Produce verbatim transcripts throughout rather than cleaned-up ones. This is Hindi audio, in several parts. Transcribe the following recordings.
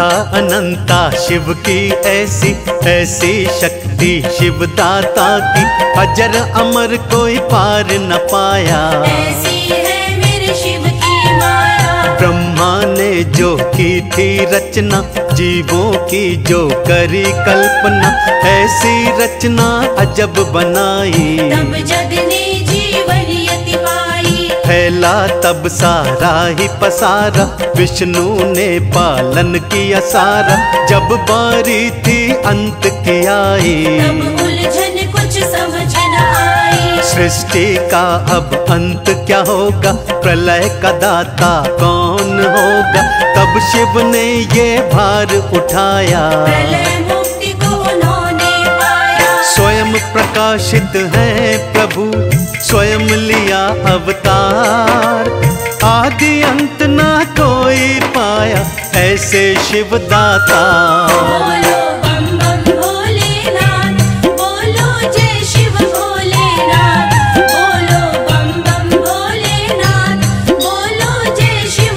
कथा अनंता शिव की ऐसी ऐसी शक्ति शिव दाता की, अजर अमर कोई पार न पाया। ऐसी है मेरे शिव की माया। ब्रह्मा ने जो की थी रचना, जीवों की जो करी कल्पना, ऐसी रचना अजब बनाई। तब जग ने जीवन यति पाई। फैला तब सारा ही पसारा, विष्णु ने पालन किया सारा। जब बारी थी अंत की आई, तब उलझन कुछ समझ न आई। सृष्टि का अब अंत क्या होगा, प्रलय का दाता कौन होगा। तब शिव ने ये भार उठाया, प्रलय मुक्ति को उन्होंने पाया। स्वयं प्रकाशित है प्रभु, स्वयं लिया अवतार। आदि अंत ना कोई पाया, ऐसे शिव दाता। बोलो बम बम भोलेनाथ, बोलो जय शिव भोलेनाथ। बोलो बम बम भोलेनाथ, बोलो जय शिव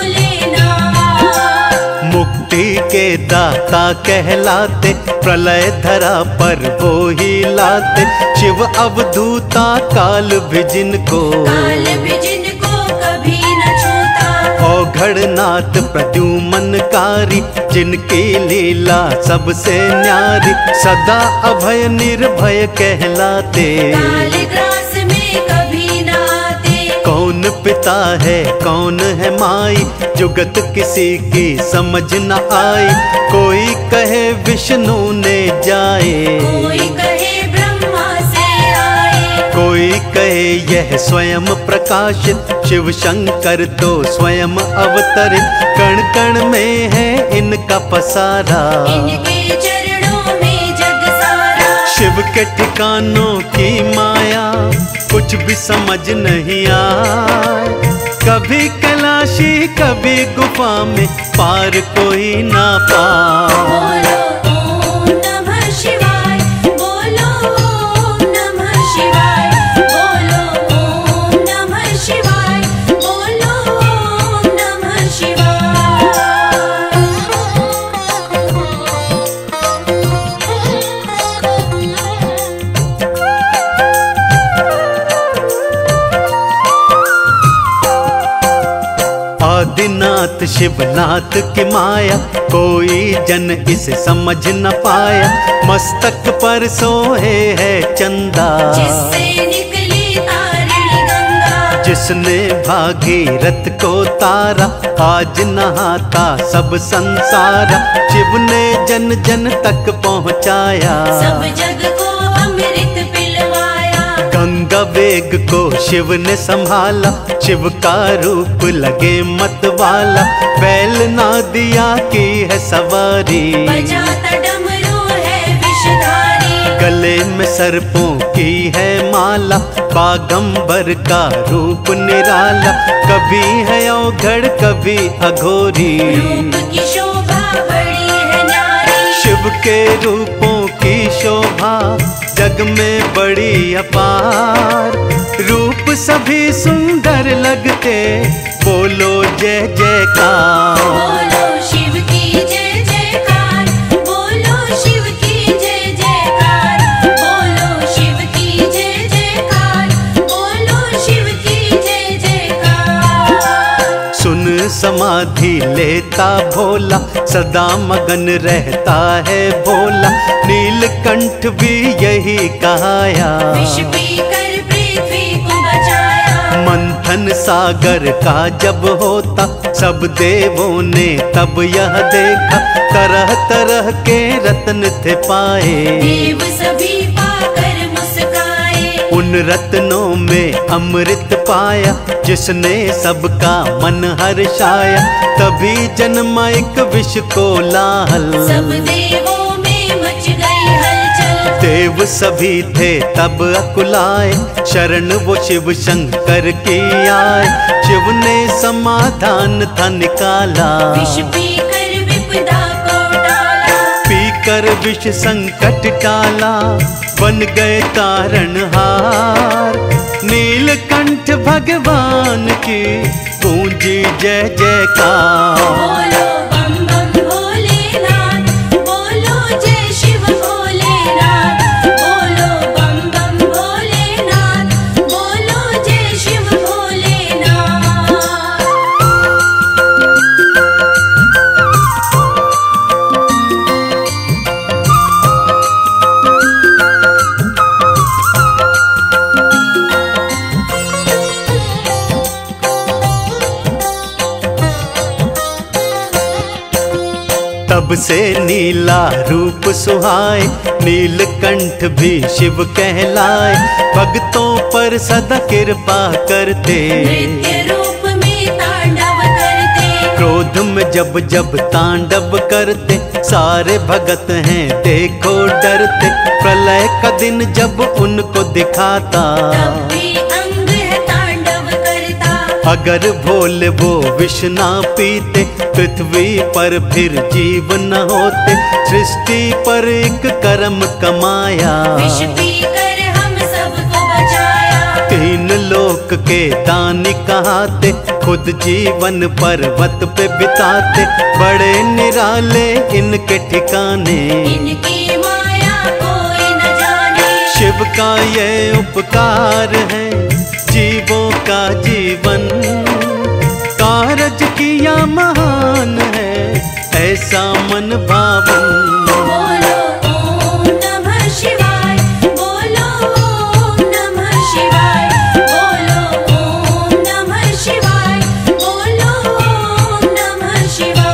भोलेनाथ। मुक्ति के दाता कहलाते, प्रलय धरा पर वो ही लाते। शिव अवधूता काल भी जिनको, काल भी जिनको कभी न छूता। औघड़नाथ प्रद्युमनकारी, जिनकी लीला सबसे न्यारी। सदा अभय निर्भय कहलाते, कालग्रास में कभी न आते। कौन पिता है कौन है माई, जुगत किसी की समझ न आई। कोई कहे विष्णु ने जाए, कोई कहे ब्रह्मा से आए। कोई कहे यह स्वयं प्रकाशित, शिव शंकर तो स्वयं अवतरित। कण कण में है इनका पसारा, इनके चरणों में जग सारा। शिव के ठिकानों की माया, कुछ भी समझ नहीं आए। कभी कैलाशी कभी गुफा में, पार कोई ना पाए। बोलो ओम नमः शिवाय, बोलो ओम नमः शिवाय। बोलो ओम नमः शिवाय, बोलो ओम नमः शिवाय। आदिनाथ शिवनाथ की माया, कोई जन इसे समझ न पाया। मस्तक पर सोए है चंदा, जिससे निकली तारिणी गंगा। जिसने भागीरथ को तारा, आज नहाता सब संसारा। शिव ने जन जन तक पहुँचाया, सब जग को अमृत पिलवाया। गंगा वेग को शिव ने संभाला, शिव का रूप लगे मत वाला। बैल ना दिया की है सवारी, बजाता डमरू है विषधारी। गले में सर्पों की है माला, बागंबर का रूप निराला। कभी है औघड़ कभी अघोरी, रूप की शोभा बड़ी है न्यारी। शिव के रूपों की शोभा जग में बड़ी अपार। रूप सभी सुंदर लगते, बोलो जय जयकार। बोलो शिव की जय जयकार, बोलो शिव की जय जयकार। बोलो शिव की जय जयकार, बोलो शिव की जय जयकार। सुन समाधि लेता भोला, सदा मगन रहता है भोला। नीलकंठ भी यही कहाया, विष पीकर पृथ्वी को बचाया। मंथन सागर का जब होता, सब देवों ने तब यह देखा। तरह तरह के रत्न थे पाए, देव सभी पाकर मुस्काए। उन रत्नों में अमृत पाया, जिसने सबका मन हर्षाया। तभी जन्मा एक विष को लाहल, सब देवों में मच गई हलचल। देव सभी थे तब अकुलाए, शरण वो शिव शंकर की आए। शिव ने समाधान था निकाला, विष पीकर विपदा को टाला। पीकर विष संकट टाला, बन गए तारणहार। नीलकंठ भगवान की गूंजी जय जयकार। बोलो बम बम भोले सबसे नीला रूप सुहाए, नीलकंठ भी शिव कहलाए। भक्तों पर सदा कृपा करते, नृत्य रूप में तांडव करते। क्रोध में जब जब तांडव करते, सारे भगत हैं देखो डरते। प्रलय का दिन जब उनको दिखाता, तब भी अंग है तांडव करता। अगर भोले वो विष ना पीते, पृथ्वी पर फिर जीव न होते। सृष्टि पर एक कर्म कमाया, विष पीकर हम सबको बचाया। तीन लोक के दानी कहाते, खुद जीवन पर्वत पे बिताते। बड़े निराले इनके ठिकाने, इनकी माया कोई न जाने। शिव का ये उपकार है जीवों का जीवन, कारज किया महान है ऐसा मन भावन। बोलो ओम नमः शिवाय, बोलो ओम नमः शिवाय, बोलो ओम नमः शिवाय, बोलो ओम नमः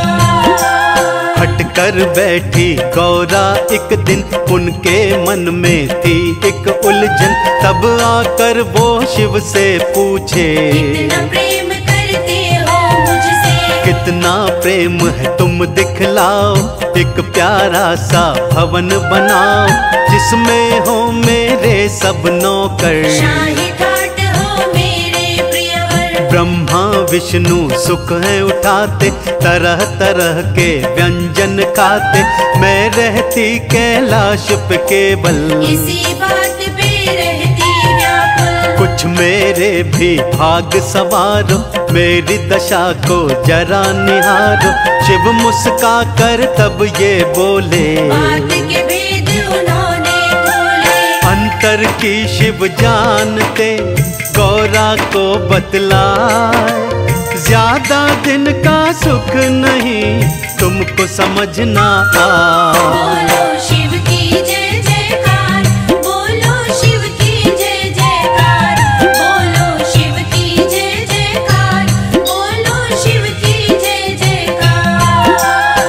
शिवाय। हट कर बैठी गौरा एक दिन, उनके मन में थी एक उलझन। तब आकर वो शिव से पूछे, कितना प्रेम करते हो मुझसे, कितना प्रेम है तुम दिखलाओ। एक प्यारा सा भवन बनाओ, जिसमें हो मेरे सब नौकर। शाही ठाट हो मेरे प्रियवर। ब्रह्मा विष्णु सुख है उठाते, तरह तरह के व्यंजन खाते। मैं रहती कैलाश पे केवल, इसी बात पे रहती व्याकुल। कुछ मेरे भी भाग सवारो, मेरी दशा को जरा निहारो। शिव मुस्का कर तब ये बोले, बात के भेद उन्होंने खोले। अंतर की शिव जानते, गौरा को बतलाए। ज्यादा दिन का सुख नहीं तुमको समझना आए। बोलो शिव की जय जयकार, बोलो शिव की जय जयकार, बोलो शिव की जय जयकार, बोलो शिव की जय जयकार।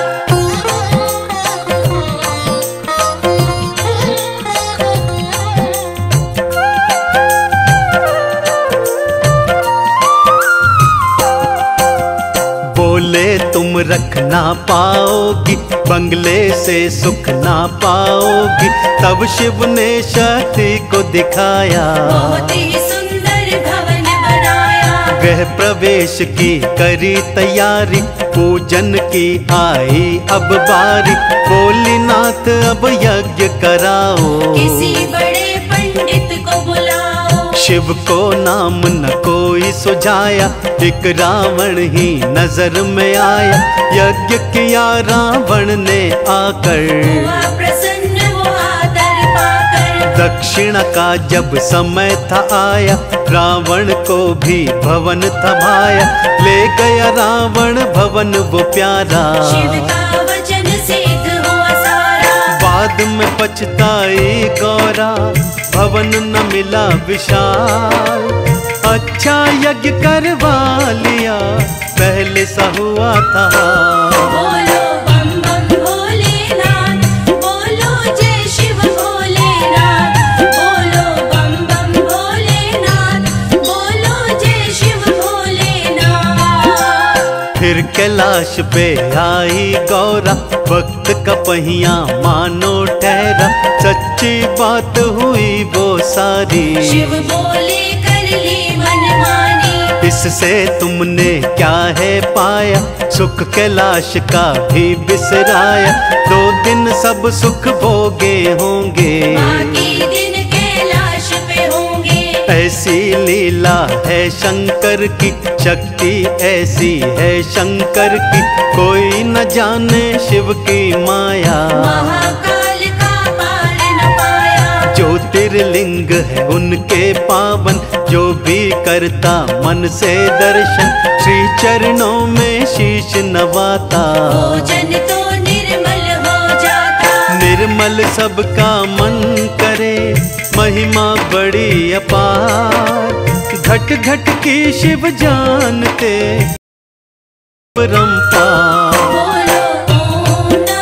बोले तुम रख ना पाओगी, बंगले से सुख ना पाओगी। तब शिव ने शक्ति को दिखाया, बहुत ही सुंदर भवन बनाया। गृह प्रवेश की करी तैयारी, पूजन की आई अब बारी। भोलेनाथ अब यज्ञ कराओ, किसी बड़े पंडित को बुलाओ। शिव को नाम न कोई सुझाया, एक रावण ही नजर में आया। यज्ञ किया रावण ने आकर, हुआ प्रसन्न वो आदर पाकर। दक्षिणा का जब समय था आया, रावण को भी भवन थमाया। ले गया रावण भवन वो प्यारा, शिव का वचन सिद्ध हुआ सारा। बाद में पछताई गौरा, भवन न मिला विशाल। अच्छा यज्ञ करवा लिया, पहले सा हुआ था। बोलो बम बम भोलेनाथ, बोलो जय शिव भोलेनाथ, बोलो बम बम भोलेनाथ, बोलो जय शिव भोलेनाथ। फिर कैलाश पे आई गौरा, वक्त का पहिया मानो ठहरा। सच्ची बात हुई वो सारी, शिव बोले कर ली मनमानी। इससे तुमने क्या है पाया, सुख कैलाश का भी बिसराया। दो दिन सब सुख भोगे होंगे, बाकी दिन कैलाश पे होंगे। ऐसी लीला है शंकर की, शक्ति ऐसी है शंकर की। कोई न जाने शिव की माया, महाकाल का पार न पाया। ज्योतिर्लिंग है उनके पावन, जो भी करता मन से दर्शन। श्री चरणों में शीश नवाता, भोजन तो निर्मल हो जाता। निर्मल सबका मन करे, महिमा बड़ी अपार। घट घट की शिव जानते परंपार। बोलो ओम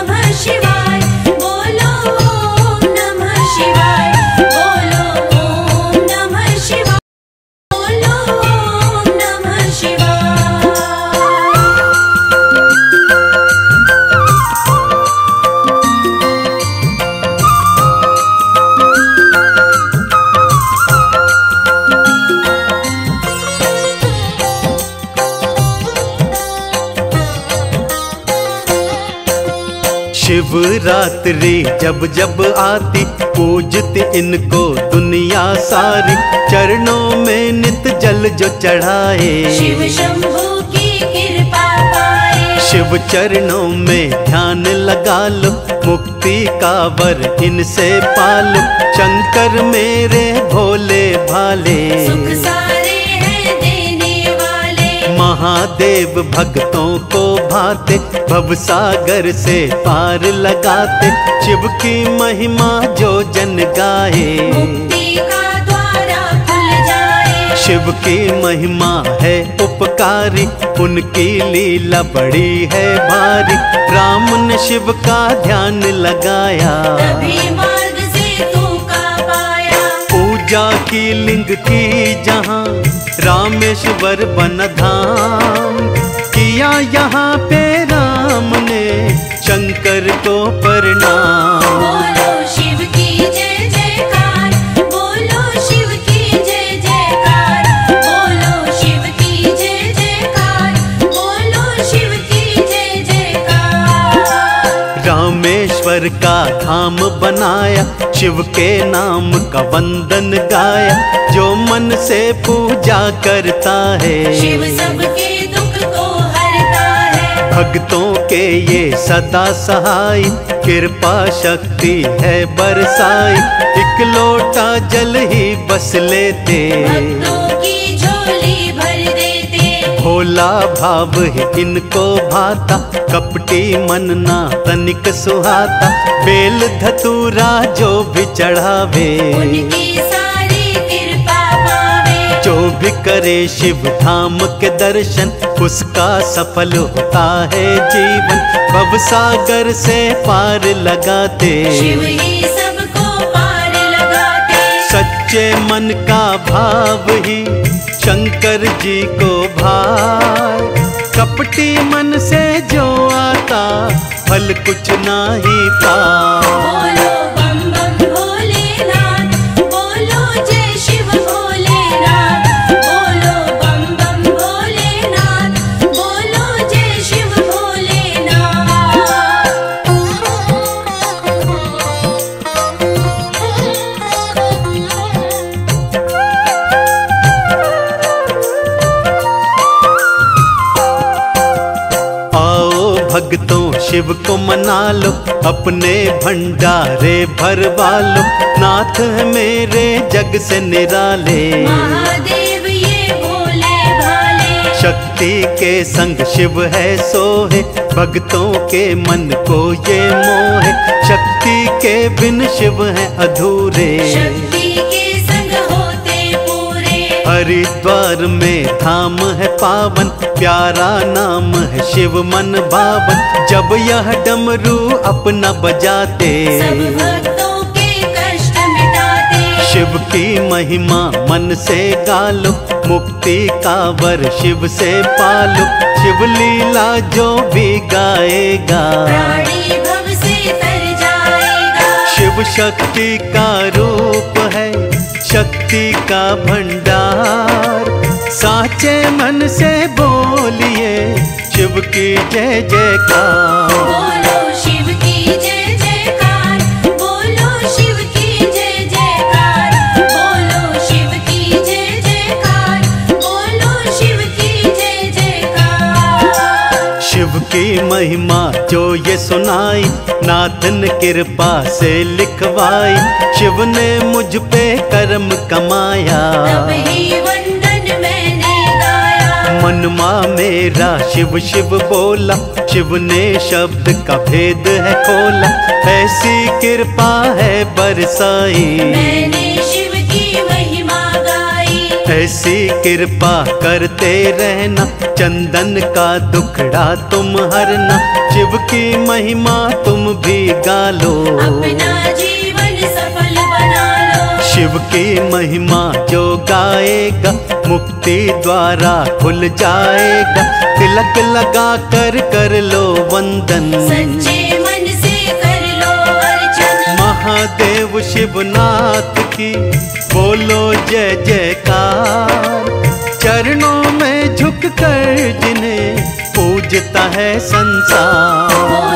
शिवरात्रि जब जब आती पूजती इनको दुनिया सारी, चरणों में नित जल जो चढ़ाए शिव शंभू की कृपा पाए। शिव चरणों में ध्यान लगा लो, मुक्ति का वर इनसे पालो। शंकर मेरे भोले भाले, सुख सारे हैं देने वाले। महादेव भक्तों को भाते, भवसागर से पार लगाते। शिव की महिमा जो जन गाए, मुक्ति का द्वारा खुल जाए। शिव की महिमा है उपकारी, उनकी लीला बड़ी है भारी। राम ने शिव का ध्यान लगाया, तभी मार्ग से तू का पाया। पूजा की लिंग की जहाँ रामेश्वर बन धाम, किया यहाँ पे राम ने शंकर को प्रणाम। बोलो शिव की जय जयकार, बोलो शिव की जय जयकार, बोलो शिव की जय जयकार, बोलो शिव की जय जयकार। रामेश्वर का धाम बनाया, शिव के नाम का वंदन गाया। जो मन से पूजा करता है, शिव सबके दुख को हरता है। भक्तों के ये सदा सहाय, कृपा शक्ति है बरसाई। एक लोटा जल ही बस लेते, भक्तों की झोली भर देते। भोला भाव ही इनको भाता, कपटी मन ना तनिक सुहाता। बेल धतूरा जो भी चढ़ावे, उनकी सारी कृपा पावे। जो भी करे शिव धाम के दर्शन, उसका सफल होता है जीवन। भवसागर से पार लगाते, शिव ही सबको पार लगाते। सच्चे मन का भाव ही शंकर जी को भाए। कपटी मन से जो आता, फल कुछ ना ही पाए। बोलो बम बम भोलेनाथ, बोलो जय शिव भोलेनाथ, बोलो बम बम भोलेनाथ, बोलो जय शिव भक्तों शिव को मना लो, अपने भंडारे भरवा लो। नाथ है मेरे जग से निराले, महादेव ये भोले भाले। शक्ति के संग शिव है सोहे, भक्तों के मन को ये मोहे। शक्ति के बिन शिव है अधूरे, शक्ति के संग होते पूरे। हरिद्वार में धाम है पावन, प्यारा नाम है शिव मन भावन। जब यह डमरू अपना बजाते, सब भक्तों के कष्ट मिटाते। शिव की महिमा मन से गालो, मुक्ति का वर शिव से पालो। शिव लीला जो भी गाएगा, प्राणी भव से तर जाएगा। शिव शक्ति का रूप है, शक्ति का भंडार। साचे मन से बोलिए शिव की जय जयकार। बोलो शिव की जय जयकार, बोलो शिव की जय जयकार, बोलो शिव की जय जयकार, बोलो शिव की जय जयकार। शिव की महिमा जो ये सुनाई, नाथ ने कृपा से लिखवाई। शिव ने मुझ पे कर्म कमाया, तब ही वंदन मैंने गाया। मनमा मेरा शिव शिव बोला, शिव ने शब्द का भेद है खोला। ऐसी कृपा है बरसाई, मैंने शिव की महिमा गाई। ऐसी कृपा करते रहना, चंदन का दुखड़ा तुम हरना। शिव की महिमा तुम भी गा लो, अपना जीवन सफल बना लो। शिव की महिमा जो गाएगा, मुक्ति द्वारा खुल जाएगा। तिलक लगा कर कर लो वंदन, सच्चे मन से कर लो अर्चन। महादेव शिवनाथ की बोलो जय जयकार। चरणों में झुक कर जिन्हें पूजता है संसार।